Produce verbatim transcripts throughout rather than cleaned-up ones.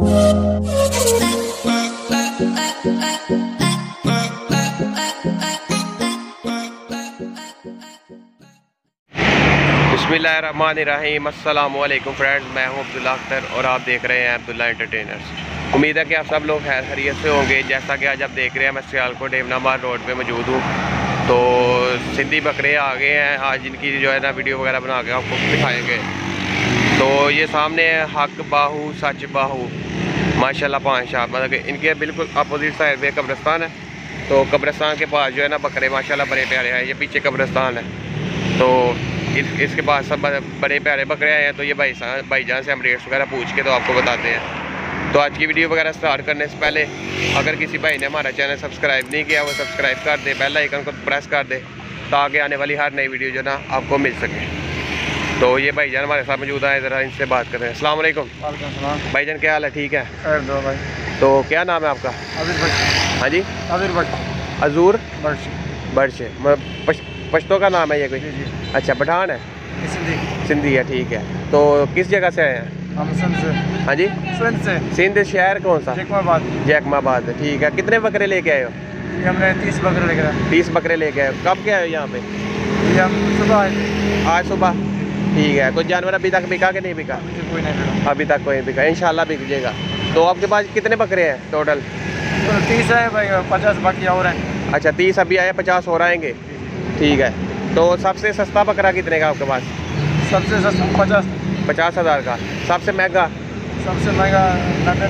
बिस्मिल्लाहिर्रहमानिर्रहीम। अस्सलाम वालेकुम फ्रेंड्स, मैं हूं अब्दुल्ला अख्तर और आप देख रहे हैं अब्दुल्ला एंटरटेनर्स। उम्मीद है कि आप सब लोग खैर खैरियत से होंगे। जैसा कि आज आप देख रहे हैं, मैं सियालकोट देवनामार रोड पे मौजूद हूं। तो सिंधी बकरे आ गए हैं, आज इनकी जो है ना वीडियो वगैरह बना के आपको दिखाएंगे। तो ये सामने है हक बाहू सच बाहू माशाल्लाह पाँच शाह, मतलब कि इनके बिल्कुल अपोजिट साइड पे कब्रिस्तान है। तो कब्रिस्तान के पास जो है ना बकरे माशाल्लाह बड़े प्यारे हैं। ये पीछे कब्रिस्तान है, तो इस, इसके पास सब बड़े प्यारे बकरे आए हैं। तो ये भाई भाईजान से हम रेट्स वगैरह पूछ के तो आपको बताते हैं। तो आज की वीडियो वगैरह स्टार्ट करने से पहले अगर किसी भाई ने हमारा चैनल सब्सक्राइब नहीं किया, वो सब्सक्राइब कर दे, बेल आइकन को प्रेस कर दे ताकि आने वाली हर नई वीडियो जो ना आपको मिल सके। तो ये भाईजान हमारे साथ मौजूद है, ज़रा इनसे बात करें। अस्सलाम वालेकुम भाईजान, क्या हाल है? ठीक है भाई। तो क्या नाम है आपका? हाँ जी, अजूर बर्श, पश्तो का नाम है ये कोई? जी जी। अच्छा, पठान है? सिंधी सिंधी है, ठीक है। तो किस जगह से आए हैं? हम सिंध से। हाँ जी, सिंध से। सिंध शहर कौन सा? जैकमाबाद। जैकमाबाद, ठीक है। कितने बकरे लेके आए हो? ये हमने तीस बकरे लेके आए। तीस बकरे लेके आए। कब के आए हो यहाँ पे? ये हम सुबह आए। आज सुबह, ठीक है। कोई जानवर अभी तक बिका के नहीं बिका? कोई नहीं, अभी तक कोई बिका, इंशाल्लाह बिक जाएगा। तो आपके पास कितने बकरे हैं टोटल? तो तीस है भाई, पचास बाकी और हैं। अच्छा, तीस अभी आए, पचास और आएंगे, ठीक है। तो सबसे सस्ता बकरा कितने का आपके पास? सबसे सस्ता पचास पचास हज़ार का। सबसे महंगा? सबसे महंगा नब्बे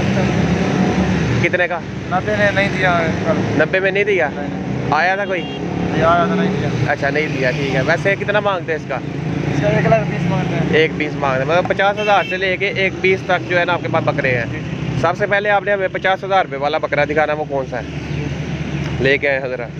में। कितने का? नब्बे ने नहीं दिया कल। नब्बे में नहीं दिया? नहीं। आया था कोई? आया था, नहीं दिया। अच्छा, नहीं दिया, ठीक है। वैसे कितना मांगते हैं इसका? इसका एक लाख बीस मांगते हैं। एक बीस मांगते हैं, मतलब पचास हज़ार से लेके एक बीस तक जो है ना आपके पास बकरे हैं। सबसे पहले आपने हमें पचास हज़ार रुपये वाला बकरा दिखाना, वो कौन सा है लेके आए हजरा?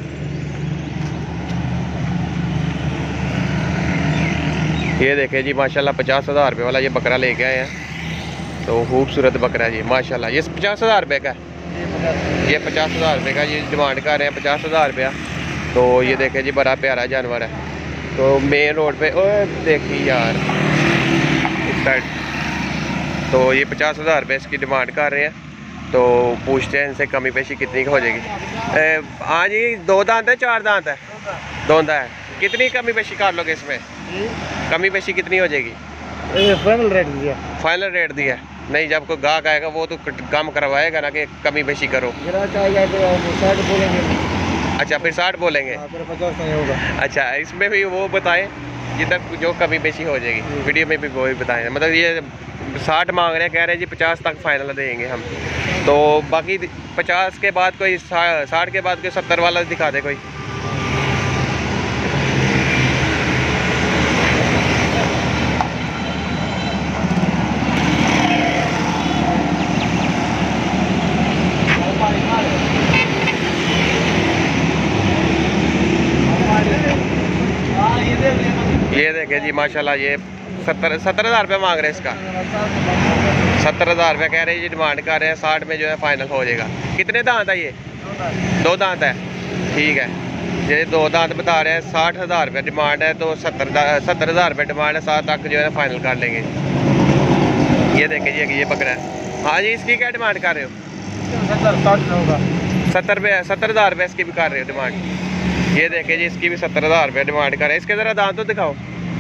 ये देखे जी माशाल्लाह पचास हज़ार रुपये वाला ये बकरा लेके आए हैं। तो खूबसूरत बकरा जी माशाल्लाह। ये पचास हज़ार रुपये का है, ये पचास हज़ार रुपये का ये डिमांड कर रहे हैं, पचास हज़ार रुपया। तो ये देखे जी बड़ा प्यारा जानवर है। तो मेन रोड पे ओ देखिए यार इस साइड, तो ये पचास हज़ार रुपये इसकी डिमांड कर रहे हैं। तो पूछते हैं इनसे कमी पेशी कितनी हो जाएगी। हाँ जी, दो दांत है, चार दांत है? दो दांत है। कितनी कमी पेशी कर लोगे इसमें? कमी पेशी कितनी हो जाएगी? फाइनल रेट दिया। फाइनल रेट दिया? नहीं, जब कोई गाहक आएगा वो तो कम करवाएगा ना कि कमी पेशी करो। साठ बोलेंगे। अच्छा, फिर साठ बोलेंगे? पचास नहीं होगा। अच्छा, इसमें भी वो बताएं जिधर जो कमी पेशी हो जाएगी, वीडियो में भी वो ही बताएं। मतलब ये साठ मांग रहे हैं, कह रहे हैं जी पचास तक फाइनल देंगे हम। तो बाकी पचास के बाद कोई साठ के बाद कोई सत्तर वाला दिखा दे कोई। ये देखे जी माशाल्लाह, ये सत्तर सत्तर हज़ार रुपये मांग रहे हैं इसका। सत्तर हज़ार रुपये कह रहे हैं जी, डिमांड कर रहे हैं। साठ में जो है फाइनल हो जाएगा। कितने दांत है ये? दो दांत है, ठीक है। ये दो दांत बता रहे हैं, साठ हज़ार रुपये डिमांड है। तो सत्तर सत्तर हज़ार रुपये डिमांड है, सात तक जो है फाइनल कर लेंगे। ये देखे जी ये बकरा है। हाँ जी, इसकी क्या डिमांड कर रहे हो? सत्तर रुपये सत्तर हज़ार रुपये इसकी भी कर रहे हो डिमांड। ये देखे जी इसकी भी सत्तर हज़ार रुपये डिमांड कर रहे हैं। इसके ज़रा दांत तो दिखाओ।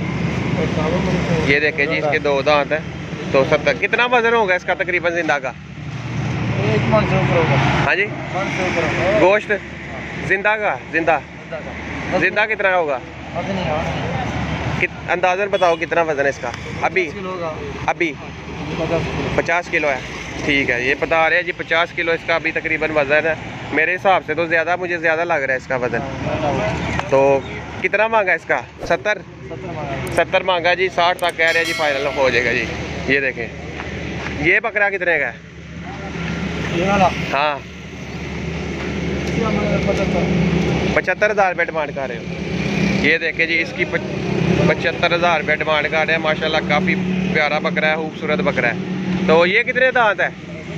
ये देखे जी इसके दो दांत हैं। तो सत्तर, कितना वजन होगा इसका तकरीबन जिंदा का? एक मन से ऊपर होगा। हाँ जी, गोश्त जिंदा का? जिंदा जिंदा कितना होगा? अंदाज़न बताओ कितना वजन है इसका अभी? अभी पचास किलो है, ठीक है। ये बता रहे हैं जी पचास किलो इसका अभी तकरीबन वज़न है। मेरे हिसाब से तो ज़्यादा, मुझे ज़्यादा लग रहा है इसका वज़न। तो कितना मांगा इसका? सत्तर सत्तर मांगा जी। साठ तक कह रहे हैं जी फाइनल हो जाएगा जी। ये देखें ये बकरा कितने का है? हाँ, पचहत्तर हज़ार रुपये डिमांड कर रहे हो। ये देखें जी इसकी पचहत्तर हज़ार रुपये डिमांड कर रहे हैं। माशाल्लाह काफ़ी प्यारा बकरा है, खूबसूरत बकरा है। तो ये कितने दांत है?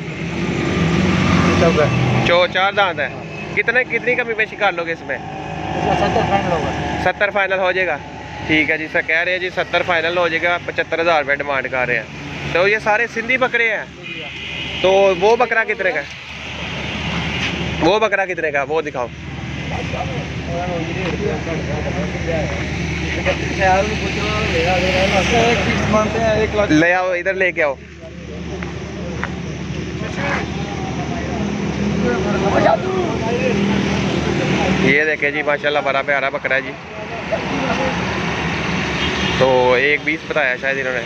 चो चार दांत है। कितने कितनी कमी पेशी कर लोगे इसमें? सत्तर फाइनल होगा। सत्तर फाइनल हो जाएगा, ठीक है जी। सर कह रहे हैं जी सत्तर फाइनल हो जाएगा, पचहत्तर हज़ार रुपये डिमांड कर रहे हैं। तो ये सारे सिंधी बकरे हैं? तो वो बकरा कितने का है? वो बकरा कितने का? वो दिखाओ। ले आओ, इधर लेके आओ। ये देखे जी माशाल्लाह बड़ा प्यारा बकरा है जी। तो एक बीस बताया शायद इन्होंने।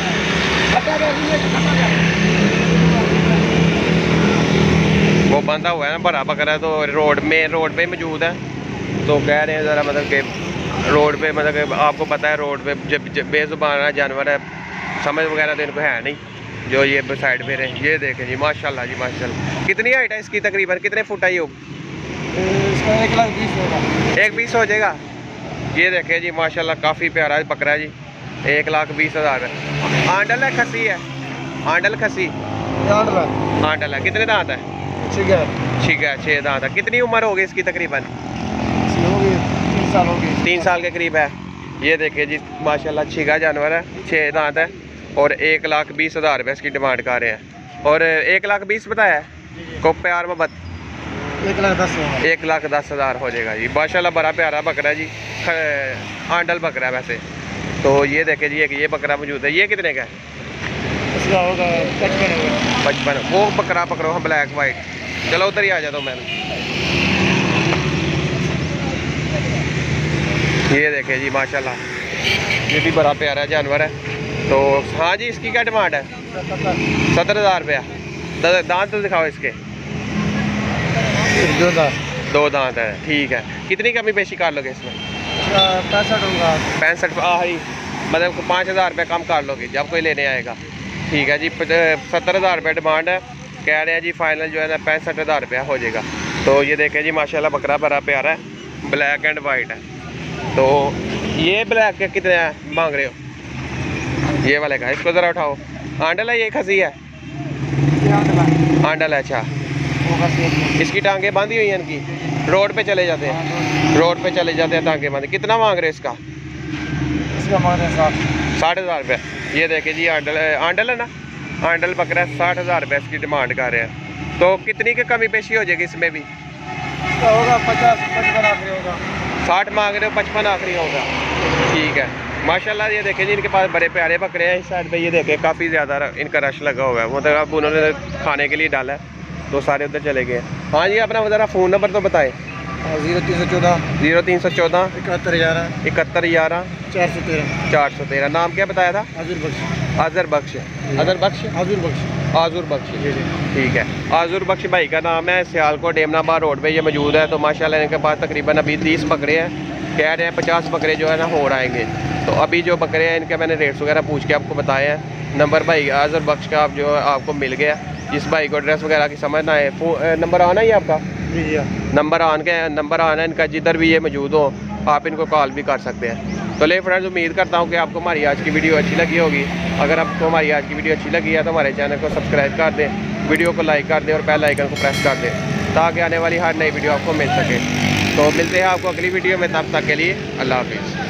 वो बंधा हुआ है ना, बड़ा बकरा, तो रोड में रोड पे मौजूद है। तो कह रहे हैं ज़रा मतलब कि रोड पे, मतलब कि आपको पता है रोड पे जब बेजुबान जानवर है, समझ वगैरह तो इनको है नहीं, जो ये साइड पे रहे। ये देखें जी माशाल्लाह जी माशाल्लाह। कितनी हाइट है इसकी तकरीबन? कितने फुट आई होगी? इसका एक लाख बीस होगा। एक बीस हो जाएगा। ये देखें जी माशाल्लाह काफ़ी प्यारा बकरा है जी। एक लाख बीस हज़ार है। आंडल है, खसी है? आंडल खसी आंडल है। कितने दांत है? ठीक है, ठीक है, छः दांत है। कितनी उम्र होगी इसकी तकरीबन? तीन साल होगी। तीन साल के करीब है। ये देखिए जी माशाल्लाह छिगा जानवर है, छः दांत है और एक लाख बीस हज़ार रुपये इसकी डिमांड कर रहे हैं। और एक लाख बीस बताया है को प्यार मोहब्बत एक लाख दस एक लाख दस हज़ार हो जाएगा जी। माशाल्लाह बड़ा प्यारा बकरा है जी, आंडल बकरा है वैसे। तो ये देखे जी एक ये बकरा मौजूद है। ये कितने का है? इसका होगा पचपन होगा। पचपन। वो बकरा पकड़ो हम ब्लैक वाइट। चलो उधर ही आ जाता हूँ मैं। ये देखे जी माशाल्लाह, ये भी बड़ा प्यारा जानवर है। तो हाँ जी, इसकी क्या डिमांड है? सत्तर हज़ार रुपया। दांत तो दिखाओ इसके। दो दांत दो दांत है, ठीक है। कितनी कमी पेशी कर लोगे इसमें? पैंसठ होगा। पैंसठ आही, मतलब पाँच हज़ार रुपये कम कर लोगे जब कोई लेने आएगा। ठीक है जी, सत्तर हज़ार रुपये डिमांड है। कह रहे हैं जी फाइनल जो है ना पैंसठ हज़ार रुपया हो जाएगा। तो ये देखें जी माशाल्लाह बकरा बड़ा प्यारा है, ब्लैक एंड वाइट है। तो ये ब्लैक के कितने मांग रहे हो? ये वाले का, इसको ज़रा उठाओ। आंडल है, ये खसी है? आंडल है, अच्छा। इसकी टांगे बांधी हुई हैं इनकी? रोड पे चले जाते हैं, रोड पे चले जाते हैं टांगे बांधे। कितना मांग रहे हो इसका? इसका मांग रहे हैं साठ साठ हज़ार रुपये। ये देखे जी आंडल आंडल है ना, आंडल बकरा साठ हज़ार रुपये इसकी डिमांड कर रहे हैं। तो कितनी की कमी पेशी हो जाएगी इसमें भी? होगा पचास पचपन आखिरी होगा। साठ मांग रहे हो, पचपन आखिरी होगा। ठीक है माशाल्लाह। ये देखें जी इनके पास बड़े प्यारे बकरे हैं। इस साइड पे ये देखें काफ़ी ज़्यादा इनका रश लगा हुआ है, मतलब अब उन्होंने खाने के लिए डाला है तो सारे उधर चले गए। हाँ जी, अपना ज़रा फ़ोन नंबर तो बताएं। जीरो तीन सौ चौदह जीरो तीन सौ चौदह इकहत्तर ग्यारह इकहत्तर ग्यारह चार सौ तेरह चार सौ तेरह। नाम क्या बताया था? आजुर बख्श। आज़र बख्श। आज़र बख्श आजुर बख्श आज़ुर बख्श जी जी ठीक है। आज़ुर बख्श भाई का नाम है। सियालकोट डेमनाबाद रोड पे ये मौजूद है। तो माशाल्लाह इनके पास तकरीबन अभी तीस बकरे हैं। कह रहे हैं पचास बकरे जो है ना हो आएंगे। तो अभी जो बकरे हैं इनके मैंने रेट्स वगैरह पूछ के आपको बताए हैं। नंबर भाई आज़ुर बख्श का आप जो आपको मिल गया। जिस भाई को एड्रेस वगैरह की समझ ना आए, नंबर आना ही आपका? जी जी नंबर आन के नंबर आना इनका, जिधर भी ये मौजूद हो आप इनको कॉल भी कर सकते हैं। तो ले फ्रेंड्स, उम्मीद करता हूँ कि आपको हमारी आज की वीडियो अच्छी लगी होगी। अगर आपको हमारी आज की वीडियो अच्छी लगी है तो हमारे चैनल को सब्सक्राइब कर दें, वीडियो को लाइक कर दें और बेल आइकन को प्रेस कर दें ताकि आने वाली हर नई वीडियो आपको मिल सके। तो मिलते हैं आपको अगली वीडियो में, तब तक के लिए अल्लाह हाफिज़।